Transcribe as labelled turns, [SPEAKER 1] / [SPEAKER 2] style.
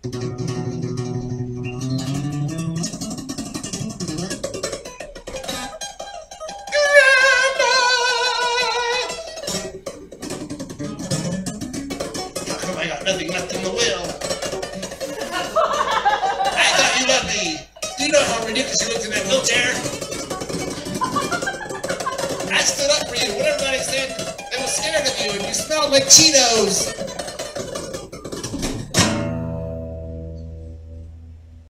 [SPEAKER 1] I got nothing left in the will. I thought you loved me. Do you know how ridiculous you looked in that wheelchair? I stood up for you when everybody said they were scared of you and you smelled like Cheetos.